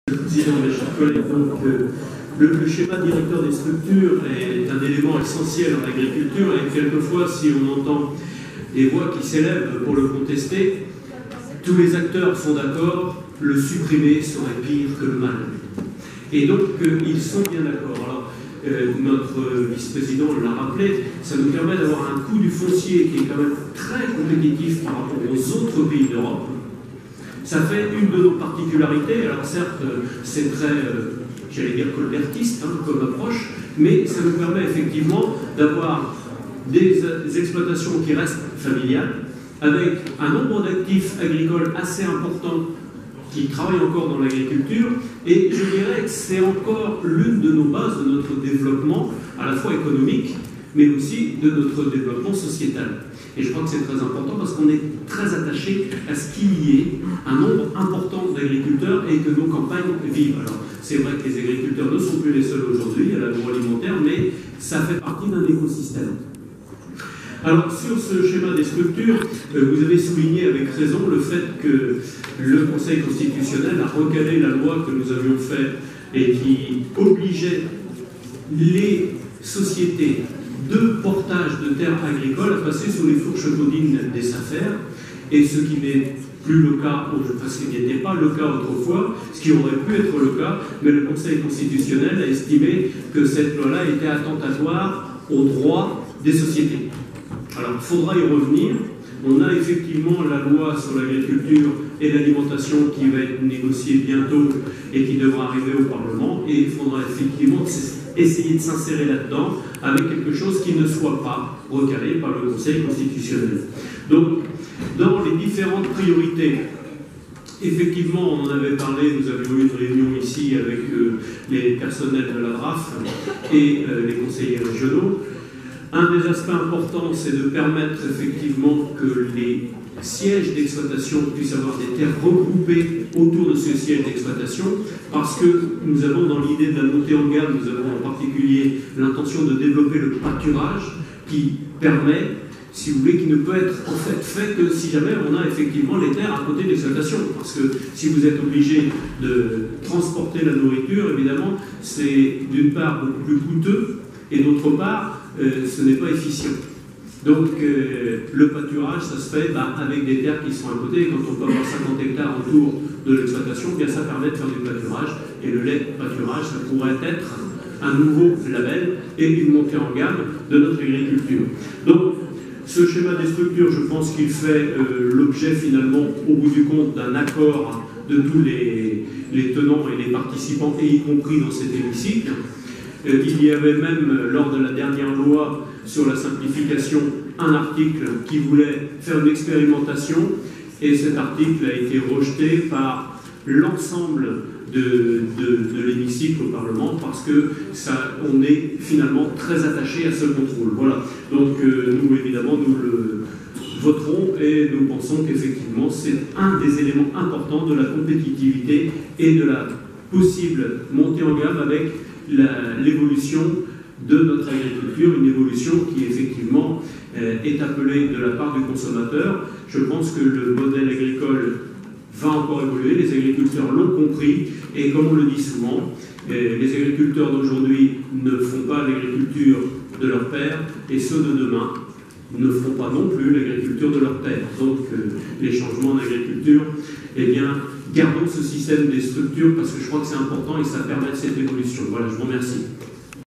Président, mes chers collègues, donc, le schéma directeur des structures est un élément essentiel en agriculture et quelquefois, si on entend des voix qui s'élèvent pour le contester, tous les acteurs sont d'accord, le supprimer serait pire que le mal. Et donc, ils sont bien d'accord. Alors, notre vice-président l'a rappelé, ça nous permet d'avoir un coût du foncier qui est quand même très compétitif par rapport aux autres pays d'Europe. Ça fait une de nos particularités. Alors certes, c'est très, j'allais dire, colbertiste comme approche, mais ça nous permet effectivement d'avoir des exploitations qui restent familiales, avec un nombre d'actifs agricoles assez important qui travaillent encore dans l'agriculture, et je dirais que c'est encore l'une de nos bases de notre développement, à la fois économique, mais aussi de notre développement sociétal. Et je crois que c'est très important parce qu'on est très attaché à ce qu'il y ait un nombre important d'agriculteurs et que nos campagnes vivent. Alors, c'est vrai que les agriculteurs ne sont plus les seuls aujourd'hui à l'agroalimentaire, mais ça fait partie d'un écosystème. Alors, sur ce schéma des structures, vous avez souligné avec raison le fait que le Conseil constitutionnel a recalé la loi que nous avions faite et qui obligeait les sociétés de portage de terres agricoles à passer sous les fourches codines des SAFER, et ce qui n'est plus le cas, parce qu'il n'était pas le cas autrefois, ce qui aurait pu être le cas, mais le Conseil constitutionnel a estimé que cette loi-là était attentatoire aux droits des sociétés. Alors, il faudra y revenir. On a effectivement la loi sur l'agriculture et l'alimentation qui va être négociée bientôt et qui devra arriver au Parlement, et il faudra effectivement essayer de s'insérer là-dedans avec quelque chose qui ne soit pas recalé par le Conseil constitutionnel. Donc, dans les différentes priorités, effectivement, on en avait parlé, nous avions eu une réunion ici avec les personnels de la DRAF et les conseillers régionaux. Un des aspects importants, c'est de permettre effectivement que les sièges d'exploitation puissent avoir des terres regroupées autour de ce siège d'exploitation, parce que nous avons dans l'idée de la montée en gamme, nous avons en particulier l'intention de développer le pâturage qui permet, si vous voulez, qui ne peut être en fait que si jamais on a effectivement les terres à côté de l'exploitation. Parce que si vous êtes obligé de transporter la nourriture, évidemment, c'est d'une part beaucoup plus coûteux, et d'autre part, ce n'est pas efficient. Donc, le pâturage, ça se fait avec des terres qui sont à côté. Et quand on peut avoir 50 hectares autour de l'exploitation, bien ça permet de faire du pâturage. Et le lait pâturage, ça pourrait être un nouveau label et une montée en gamme de notre agriculture. Donc, ce schéma des structures, je pense qu'il fait l'objet finalement, au bout du compte, d'un accord de tous les tenants et les participants, et y compris dans cet hémicycle. Il y avait même, lors de la dernière loi sur la simplification, un article qui voulait faire une expérimentation, et cet article a été rejeté par l'ensemble de l'hémicycle au Parlement, parce que on est finalement très attaché à ce contrôle. Voilà. Donc nous, évidemment, nous le voterons, et nous pensons qu'effectivement, c'est un des éléments importants de la compétitivité et de la possible montée en gamme avec l'évolution de notre agriculture, une évolution qui effectivement est appelée de la part du consommateur. Je pense que le modèle agricole va encore évoluer, les agriculteurs l'ont compris, et comme on le dit souvent, les agriculteurs d'aujourd'hui ne font pas l'agriculture de leur père, et ceux de demain ne feront pas non plus l'agriculture de leur père. Donc les changements en agriculture, eh bien, gardons ce système des structures, parce que je crois que c'est important et ça permet cette évolution. Voilà, je vous remercie.